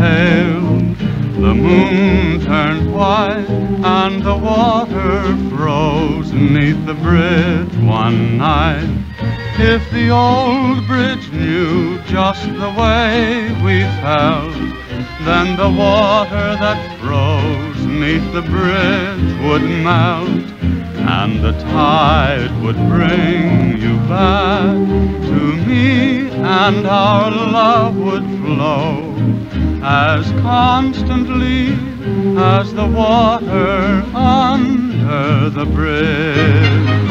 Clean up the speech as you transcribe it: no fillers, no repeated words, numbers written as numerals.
pale. The moon turned white and the water froze 'neath the bridge one night. If the old bridge knew just the way we felt, then the water that froze 'neath the bridge would melt, and the tide would bring you back to me, and our love would flow as constantly as the water under the bridge.